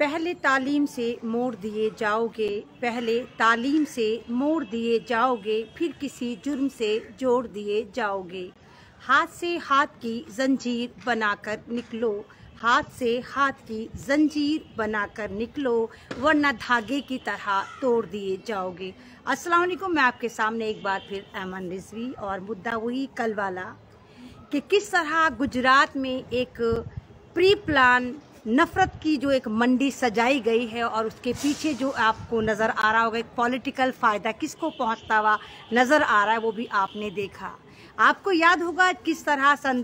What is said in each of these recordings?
पहले तालीम से मोड़ दिए जाओगे, पहले तालीम से मोड़ दिए जाओगे, फिर किसी जुर्म से जोड़ दिए जाओगे। हाथ से हाथ की जंजीर बनाकर निकलो, हाथ से हाथ की जंजीर बनाकर निकलो, वरना धागे की तरह तोड़ दिए जाओगे। अस्सलाम वालेकुम, मैं आपके सामने एक बार फिर ऐमन रिजवी और मुद्दा वही कल वाला कि किस तरह गुजरात में एक प्री प्लान नफ़रत की जो एक मंडी सजाई गई है और उसके पीछे जो आपको नज़र आ रहा होगा एक पॉलिटिकल फ़ायदा किसको पहुंचता हुआ नज़र आ रहा है, वो भी आपने देखा। आपको याद होगा किस तरह सन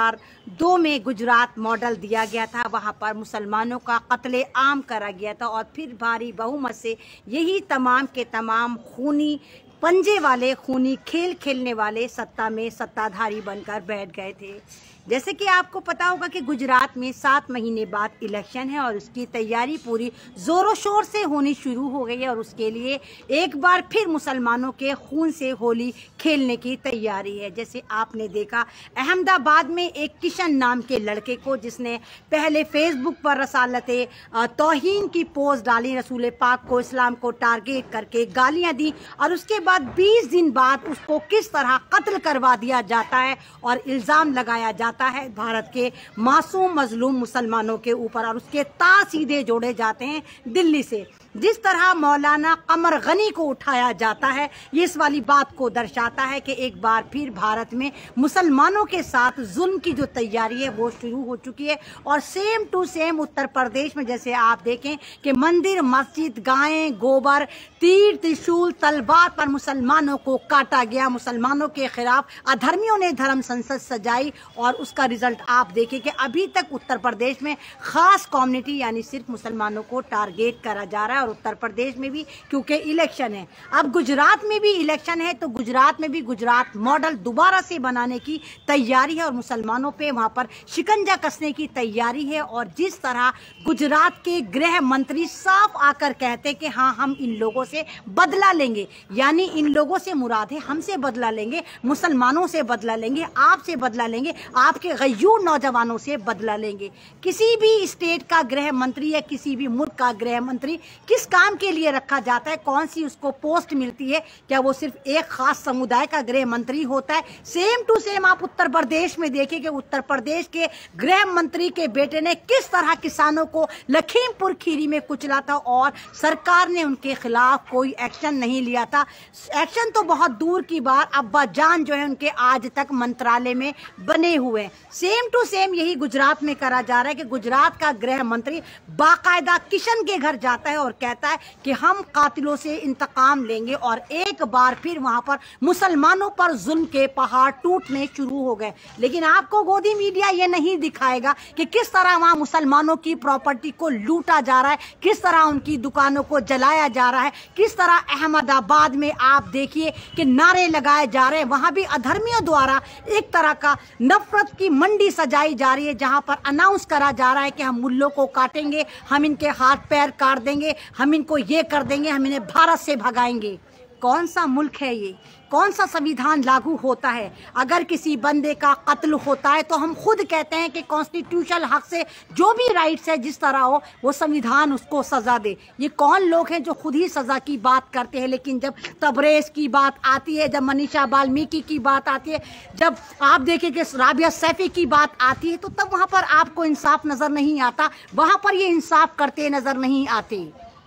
2002 में गुजरात मॉडल दिया गया था, वहाँ पर मुसलमानों का कत्ले आम करा गया था और फिर भारी बहुमत से यही तमाम के तमाम खूनी पंजे वाले खूनी खेल खेलने वाले सत्ता में सत्ताधारी बनकर बैठ गए थे। जैसे कि आपको पता होगा कि गुजरात में 7 महीने बाद इलेक्शन है और उसकी तैयारी पूरी जोरों शोर से होनी शुरू हो गई है और उसके लिए एक बार फिर मुसलमानों के खून से होली खेलने की तैयारी है। जैसे आपने देखा अहमदाबाद में एक किशन नाम के लड़के को, जिसने पहले फेसबुक पर रसालते तौहीन की पोस्ट डाली, रसूल पाक को, इस्लाम को टारगेट करके गालियां दी और उसके बाद 20 दिन बाद उसको किस तरह कत्ल करवा दिया जाता है और इल्ज़ाम लगाया जाता है भारत के मासूम मजलूम मुसलमानों के ऊपर और उसके तार सीधे जोड़े जाते हैं दिल्ली से। जिस तरह मौलाना कमर गनी को उठाया जाता है, ये इस वाली बात को दर्शाता है कि एक बार फिर भारत में मुसलमानों के साथ जुल्म की जो तैयारी है वो शुरू हो चुकी है। और same to same Uttar Pradesh में जैसे आप देखें कि मंदिर, मस्जिद, गायें, गोबर, तीर, त्रिशूल, तलवार पर मुसलमानों को काटा गया। मुसलमानों के खिलाफ अधर्मियों ने धर्म संसद सजाई और उसका रिजल्ट आप देखें कि अभी तक उत्तर प्रदेश में खास कम्युनिटी यानी सिर्फ मुसलमानों को टारगेट करा जा रहा है। और उत्तर प्रदेश में भी क्योंकि इलेक्शन है, अब गुजरात में भी इलेक्शन है, तो गुजरात में भी गुजरात मॉडल दोबारा से बनाने की तैयारी है और मुसलमानों पे वहां पर शिकंजा कसने की तैयारी है। और जिस तरह गुजरात के गृह मंत्री साफ आकर कहते हैं कि हाँ हम इन लोगों से बदला लेंगे, यानी इन लोगों से मुराद है हमसे बदला लेंगे, मुसलमानों से बदला लेंगे, आपसे बदला लेंगे, आपके गयूर नौजवानों से बदला लेंगे। किसी भी स्टेट का गृह मंत्री या किसी भी मुल्क का गृह मंत्री किस काम के लिए रखा जाता है, कौन सी उसको पोस्ट मिलती है, क्या वो सिर्फ एक खास समुदाय का गृह मंत्री होता है? सेम टू सेम आप उत्तर प्रदेश में देखिए कि उत्तर प्रदेश के गृह मंत्री के बेटे ने किस तरह किसानों को लखीमपुर खीरी में कुचला था और सरकार ने उनके खिलाफ कोई एक्शन नहीं लिया था। एक्शन तो बहुत दूर की बात, अब्बा जान जो है उनके आज तक मंत्रालय में बने हुए हैं। सेम टू सेम यही गुजरात में करा जा रहा है कि गुजरात का गृह मंत्री बाकायदा किशन के घर जाता है और कहता है कि हम कातिलों से इंतकाम लेंगे और एक बार फिर वहां पर मुसलमानों पर जुल्म के पहाड़ टूटने शुरू हो गए। लेकिन आपको गोदी मीडिया ये नहीं दिखाएगा कि किस तरह वहां मुसलमानों की प्रॉपर्टी को लूटा जा रहा है, किस तरह उनकी दुकानों को जलाया जा रहा है, किस तरह अहमदाबाद में आप देखिए कि नारे लगाए जा रहे हैं। वहां भी अधर्मियों द्वारा एक तरह का नफरत की मंडी सजाई जा रही है, जहां पर अनाउंस करा जा रहा है कि हम मुल्लों को काटेंगे, हम इनके हाथ पैर काट देंगे, हम इनको ये कर देंगे, हम इन्हें भारत से भगाएंगे। कौन सा मुल्क है ये? कौन सा संविधान लागू होता है? अगर किसी बंदे का कत्ल होता है तो हम खुद कहते हैं कि कॉन्स्टिट्यूशनल हक से जो भी राइट्स है जिस तरह हो वो संविधान उसको सजा दे। ये कौन लोग हैं जो खुद ही सजा की बात करते हैं? लेकिन जब तबरेज की बात आती है, जब मनीषा वाल्मीकि की बात आती है, जब आप देखिए कि राबिया सैफी की बात आती है, तो तब वहां पर आपको इंसाफ नजर नहीं आता, वहां पर ये इंसाफ करते नजर नहीं आते।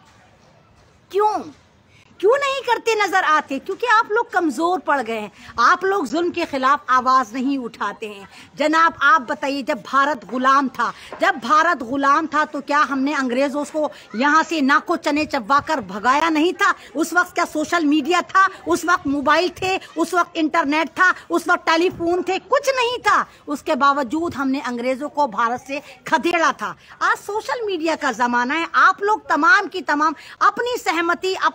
क्यों नहीं करते नजर आते? क्योंकि आप लोग कमजोर पड़ गए हैं, आप लोग जुल्म के खिलाफ आवाज नहीं उठाते हैं। जनाब आप बताइए, जब भारत गुलाम था तो क्या हमने अंग्रेजों को यहाँ से नाको चने चबा कर भगाया नहीं था? उस वक्त क्या सोशल मीडिया था? उस वक्त मोबाइल थे? उस वक्त इंटरनेट था? उस वक्त टेलीफोन थे? कुछ नहीं था। उसके बावजूद हमने अंग्रेजों को भारत से खदेड़ा था। आज सोशल मीडिया का जमाना है, आप लोग तमाम की तमाम अपनी सहमति, अपने प्रोटेस्ट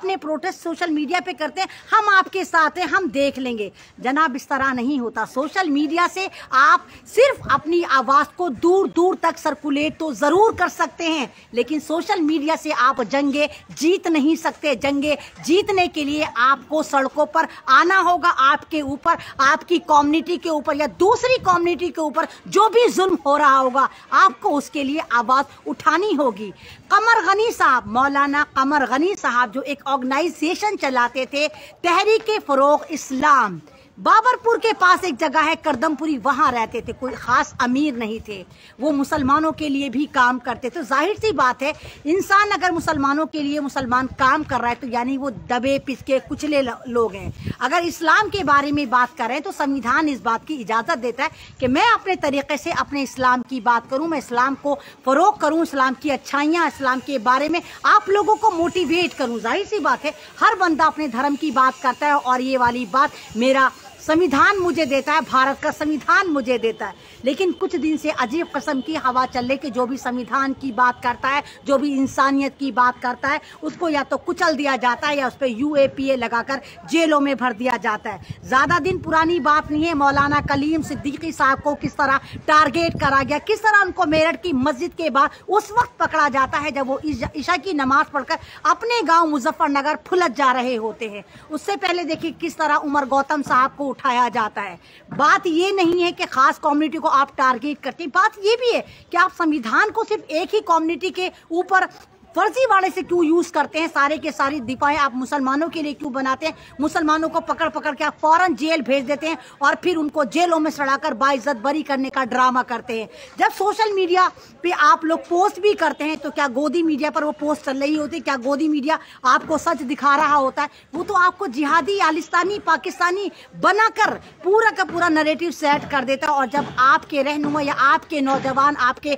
प्रोटेस्ट सोशल मीडिया पे करते हैं, हम आपके साथ हैं, हम देख लेंगे। जनाब, इस तरह नहीं होता। सोशल मीडिया से आप सिर्फ अपनी आवाज़ को दूर दूर तक सर्कुलेट तो ज़रूर कर सकते हैं, लेकिन सोशल मीडिया से आप जंगे जीत नहीं सकते। जंगे जीतने के लिए आपको सड़कों पर आना होगा। आपके ऊपर, आपकी कम्युनिटी के ऊपर या दूसरी कम्युनिटी के ऊपर जो भी जुल्म हो रहा होगा, आपको उसके लिए आवाज़ उठानी होगी। कमर गनी साहब, मौलाना कमर गनी साहब, जो एक ऑर्गेनाइजेशन चलाते थे, तहरीक फरोग इस्लाम, बाबरपुर के पास एक जगह है करदमपुरी, वहां रहते थे। कोई खास अमीर नहीं थे, वो मुसलमानों के लिए भी काम करते थे। जाहिर सी बात है, इंसान अगर मुसलमानों के लिए मुसलमान काम कर रहा है तो यानी वो दबे पिसके कुचले लोग हैं। अगर इस्लाम के बारे में बात कर रहे हैं तो संविधान इस बात की इजाज़त देता है कि मैं अपने तरीके से अपने इस्लाम की बात करूँ, मैं इस्लाम को फ़रोग करूँ, इस्लाम की अच्छाइयाँ, इस्लाम के बारे में आप लोगों को मोटिवेट करूँ। जाहिर सी बात है, हर बंदा अपने धर्म की बात करता है और ये वाली बात मेरा संविधान मुझे देता है, भारत का संविधान मुझे देता है। लेकिन कुछ दिन से अजीब किस्म की हवा चल रही कि जो भी संविधान की बात करता है, जो भी इंसानियत की बात करता है, उसको या तो कुचल दिया जाता है या उस पर UAPA लगाकर जेलों में भर दिया जाता है। ज़्यादा दिन पुरानी बात नहीं है, मौलाना कलीम सिद्दीकी साहब को किस तरह टारगेट करा गया, किस तरह उनको मेरठ की मस्जिद के बाद उस वक्त पकड़ा जाता है जब वो ईशा की नमाज पढ़कर अपने गाँव मुजफ्फरनगर फुलत जा रहे होते हैं। उससे पहले देखिए किस तरह उमर गौतम साहब को उठाया जाता है। बात ये नहीं है कि खास कम्युनिटी को आप टारगेट करते हैं, बात ये भी है कि आप संविधान को सिर्फ एक ही कम्युनिटी के ऊपर फर्जी वाले से क्यों यूज करते हैं। सारे के सारी दीपाएं आप मुसलमानों के लिए क्यों बनाते हैं। मुसलमानों को पकड़ पकड़ के आप फौरन जेल भेज देते हैं और फिर उनको जेलों में सड़ाकर बाइज्जत बरी करने का ड्रामा करते हैं। जब सोशल मीडिया पे आप लोग पोस्ट भी करते हैं तो क्या गोदी मीडिया पर वो पोस्ट चल रही होती है? क्या गोदी मीडिया आपको सच दिखा रहा होता है? वो तो आपको जिहादी, आलिस्तानी, पाकिस्तानी बनाकर पूरा का पूरा नरेटिव सेट कर देता है। और जब आपके रहनुमा या आपके नौजवान, आपके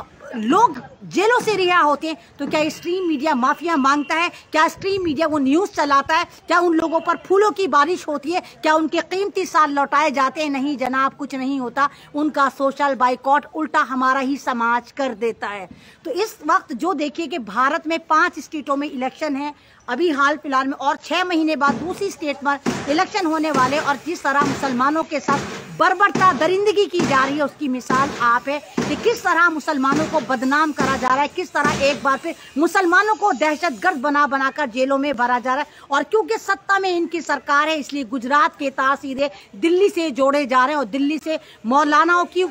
लोग जेलों से रिहा होते हैं तो क्या स्ट्रीम मीडिया माफिया मांगता है? क्या स्ट्रीम मीडिया वो न्यूज़ चलाता है? क्या उन लोगों पर फूलों की बारिश होती है? क्या उनके कीमती साल लौटाए जाते हैं? नहीं जनाब, कुछ नहीं होता। उनका सोशल बाइकॉट उल्टा हमारा ही समाज कर देता है। तो इस वक्त जो देखिए कि भारत में 5 स्टेटों में इलेक्शन है अभी हाल फिलहाल में, और 6 महीने बाद दूसरी स्टेट में इलेक्शन होने वाले, और जिस तरह मुसलमानों के साथ बर्बरता दरिंदगी की जा रही है उसकी मिसाल आप है कि किस तरह मुसलमानों को बदनाम करा जा रहा है, किस तरह एक बार फिर मुसलमानों को दहशतगर्द बनाकर जेलों में भरा जा रहा है। और क्योंकि सत्ता में इनकी सरकार है इसलिए गुजरात के तासीरे दिल्ली से जोड़े जा रहे हैं और दिल्ली से मौलानाओं की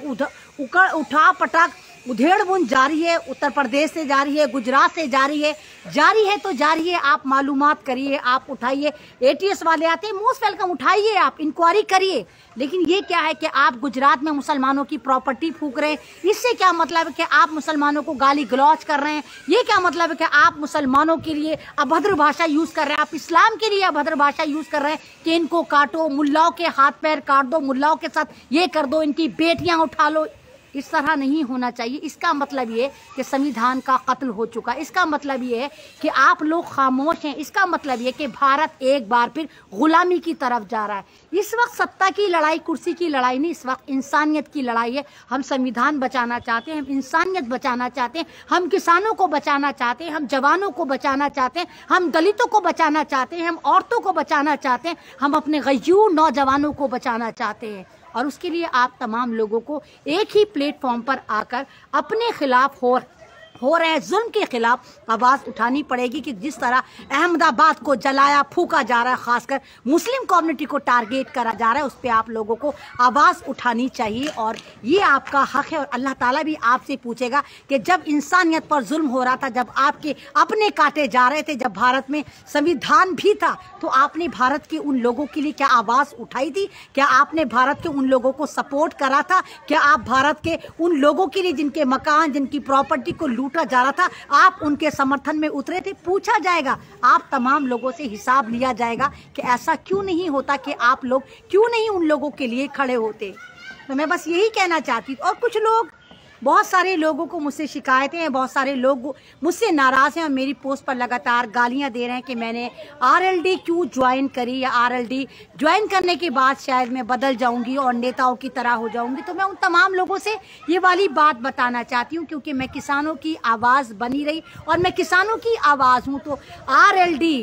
उठा पटक उधेड़-बुन जारी है। उत्तर प्रदेश से जारी है, गुजरात से जारी है तो जारी है। आप मालूमात करिए, आप उठाइए। ATS वाले आते हैं, मोस्ट वेलकम, उठाइए, आप इंक्वायरी करिए। लेकिन ये क्या है कि आप गुजरात में मुसलमानों की प्रॉपर्टी फूंक रहे हैं। इससे क्या मतलब है कि आप मुसलमानों को गाली गलौज कर रहे हैं। ये क्या मतलब है कि आप मुसलमानों के लिए अभद्र भाषा यूज़ कर रहे हैं। आप इस्लाम के लिए अभद्र भाषा यूज़ कर रहे हैं कि इनको काटो, मुल्लाओं के हाथ पैर काट दो, मुल्लाओं के साथ ये कर दो, इनकी बेटियां उठा लो। इस तरह नहीं होना चाहिए। इसका मतलब ये कि संविधान का कत्ल हो चुका है। इसका मतलब ये है कि आप लोग खामोश हैं। इसका मतलब ये कि भारत एक बार फिर गुलामी की तरफ जा रहा है। इस वक्त सत्ता की लड़ाई, कुर्सी की लड़ाई नहीं, इस वक्त इंसानियत की लड़ाई है। हम संविधान बचाना चाहते हैं, हम इंसानियत बचाना चाहते हैं, हम किसानों को बचाना चाहते हैं, हम जवानों को बचाना चाहते हैं, हम दलितों को बचाना चाहते हैं, हम औरतों को बचाना चाहते हैं, हम अपने गयूर नौजवानों को बचाना चाहते हैं। और उसके लिए आप तमाम लोगों को एक ही प्लेटफॉर्म पर आकर अपने खिलाफ हो रहे जुल्म के खिलाफ आवाज़ उठानी पड़ेगी कि जिस तरह अहमदाबाद को जलाया फूका जा रहा है, खासकर मुस्लिम कम्युनिटी को टारगेट करा जा रहा है, उस पर आप लोगों को आवाज़ उठानी चाहिए। और ये आपका हक है और अल्लाह ताला भी आपसे पूछेगा कि जब इंसानियत पर जुल्म हो रहा था, जब आपके अपने काटे जा रहे थे, जब भारत में संविधान भी था, तो आपने भारत के उन लोगों के लिए क्या आवाज़ उठाई थी? क्या आपने भारत के उन लोगों को सपोर्ट करा था? क्या आप भारत के उन लोगों के लिए जिनके मकान, जिनकी प्रॉपर्टी को लूटा जा रहा था, आप उनके समर्थन में उतरे थे? पूछा जाएगा, आप तमाम लोगों से हिसाब लिया जाएगा कि ऐसा क्यों नहीं होता, कि आप लोग क्यों नहीं उन लोगों के लिए खड़े होते। तो मैं बस यही कहना चाहती हूँ। और कुछ लोग, बहुत सारे लोगों को मुझसे शिकायतें हैं, बहुत सारे लोग मुझसे नाराज़ हैं और मेरी पोस्ट पर लगातार गालियां दे रहे हैं कि मैंने RLD क्यों ज्वाइन करी, या RLD ज्वाइन करने के बाद शायद मैं बदल जाऊंगी और नेताओं की तरह हो जाऊंगी। तो मैं उन तमाम लोगों से ये वाली बात बताना चाहती हूँ, क्योंकि मैं किसानों की आवाज़ बनी रही और मैं किसानों की आवाज़ हूँ। तो RLD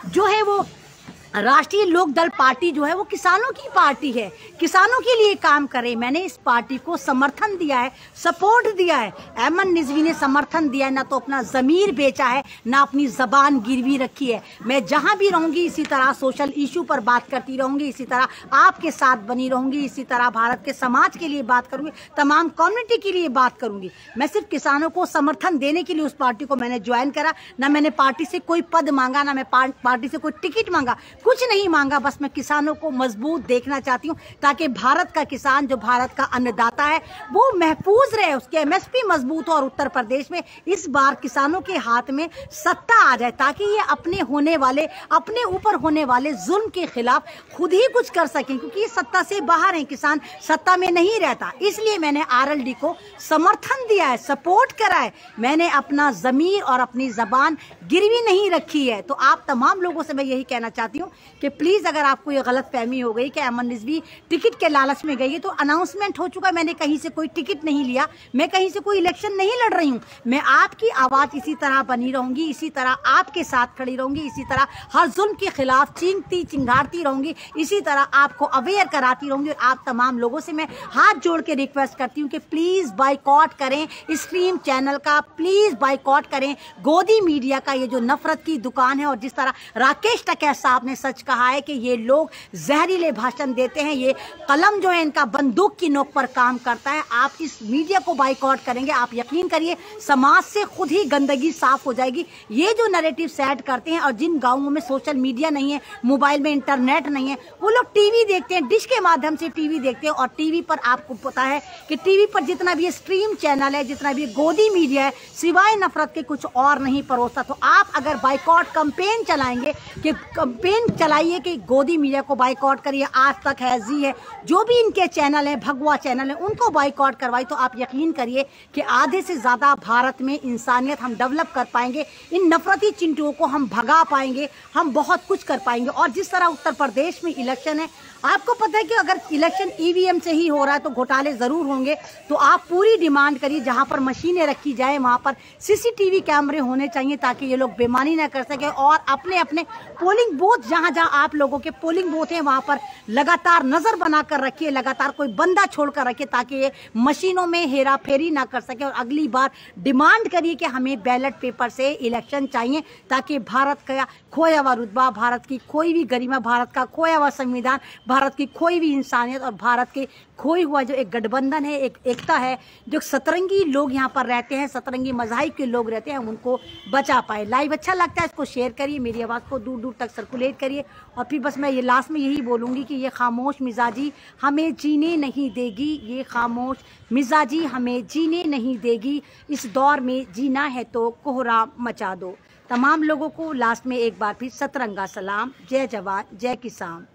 जो है वो राष्ट्रीय लोकदल पार्टी जो है वो किसानों की पार्टी है, किसानों के लिए काम करे। मैंने इस पार्टी को समर्थन दिया है, सपोर्ट दिया है। अहमद रिजवी ने समर्थन दिया है, ना तो अपना ज़मीर बेचा है, ना अपनी ज़बान गिरवी रखी है। मैं जहां भी रहूंगी इसी तरह सोशल इशू पर बात करती रहूंगी, इसी तरह आपके साथ बनी रहूंगी, इसी तरह भारत के समाज के लिए बात करूंगी, तमाम कम्युनिटी के लिए बात करूंगी। मैं सिर्फ किसानों को समर्थन देने के लिए उस पार्टी को मैंने ज्वाइन करा। ना मैंने पार्टी से कोई पद मांगा, ना मैं पार्टी से कोई टिकट मांगा, कुछ नहीं मांगा। बस मैं किसानों को मजबूत देखना चाहती हूँ, ताकि भारत का किसान जो भारत का अन्नदाता है वो महफूज रहे, उसके एमएसपी मजबूत हो और उत्तर प्रदेश में इस बार किसानों के हाथ में सत्ता आ जाए, ताकि ये अपने ऊपर होने वाले जुल्म के खिलाफ खुद ही कुछ कर सकें, क्योंकि ये सत्ता से बाहर है, किसान सत्ता में नहीं रहता। इसलिए मैंने आरएलडी को समर्थन दिया है, सपोर्ट करा है। मैंने अपना जमीर और अपनी जबान गिरवी नहीं रखी है। तो आप तमाम लोगों से मैं यही कहना चाहती हूँ कि प्लीज, अगर आपको ये गलत फहमी हो गई कि अहमद रिजवी टिकट के लालच में गई है, तो अनाउंसमेंट हो चुका है। मैंने कहीं से कोई टिकट नहीं लिया, मैं कहीं से कोई इलेक्शन नहीं लड़ रही हूँ। मैं आपकी आवाज इसी तरह बनी रहूंगी, इसी तरह आपके साथ खड़ी रहूंगी, इसी तरह हर जुल्म के खिलाफ चींखती चिंगारती रहूंगी, इसी तरह आपको अवेयर कराती रहूंगी। और आप तमाम लोगों से मैं हाथ जोड़ के रिक्वेस्ट करती हूँ कि प्लीज बाइकॉट करें स्ट्रीम चैनल का, प्लीज बाइकॉट करें गोदी मीडिया का, ये जो नफरत की दुकान है। और जिस तरह राकेश टकैत साहब ने सच कहा है कि ये लोग जहरीले भाषण देते हैं, ये कलम जो है इनका बंदूक की नोक पर काम करता है। आप इस मीडिया को बाइकआउट करेंगे, आप यकीन करिए समाज से खुद ही गंदगी साफ हो जाएगी। ये जो नैरेटिव सेट करते हैं, और जिन गांवों में सोशल मीडिया नहीं है, मोबाइल में इंटरनेट नहीं है, वो लोग टीवी देखते हैं, डिश के माध्यम से टीवी देखते हैं। और टीवी पर आपको पता है कि टीवी पर जितना भी स्ट्रीम चैनल है, जितना भी गोदी मीडिया है, सिवाय नफरत के कुछ और नहीं परोसता। तो आप अगर बाइकआउट कैंपेन चलाएंगे, कि कैंपेन चलाइए कि गोदी मीडिया को बाइकआउट करिए, आज तक है, जी है, जो भी इनके चैनल है, भगवा चैनल है, उनको बाइकआउट करवाई, तो आप यकीन करिए कि आधे से ज्यादा भारत में इंसानियत हम डेवलप कर पाएंगे, इन नफरती चिंटुओं को हम भगा पाएंगे, हम बहुत कुछ कर पाएंगे। और जिस तरह उत्तर प्रदेश में इलेक्शन है, आपको पता है कि अगर इलेक्शन ईवीएम से ही हो रहा है तो घोटाले जरूर होंगे। तो आप पूरी डिमांड करिए, जहां पर मशीनें रखी जाए वहां पर सीसीटीवी कैमरे होने चाहिए, ताकि ये लोग बेईमानी ना कर सके। और अपने अपने पोलिंग बूथ, जहां जहां आप लोगों के पोलिंग बूथ हैं, वहां पर लगातार नजर बनाकर रखिए, लगातार कोई बंदा छोड़कर रखिए, ताकि ये मशीनों में हेरा फेरी ना कर सके। और अगली बार डिमांड करिए कि हमें बैलेट पेपर से इलेक्शन चाहिए, ताकि भारत का खोया हुआ रुतबा, भारत की खोई हुई गरिमा, भारत का खोया हुआ संविधान, भारत की खोई हुई इंसानियत और भारत के खोई हुआ जो एक गठबंधन है, एक एकता है, जो सतरंगी लोग यहाँ पर रहते हैं, सतरंगी मज़ाहिब के लोग रहते हैं, उनको बचा पाए। लाइव अच्छा लगता है, इसको शेयर करिए, मेरी आवाज़ को दूर दूर तक सर्कुलेट करिए। और फिर बस मैं ये लास्ट में यही बोलूँगी कि ये खामोश मिजाजी हमें जीने नहीं देगी, ये खामोश मिजाजी हमें जीने नहीं देगी। इस दौर में जीना है तो कोहराम मचा दो। तमाम लोगों को लास्ट में एक बार फिर सतरंगा सलाम। जय जवान जय किसान।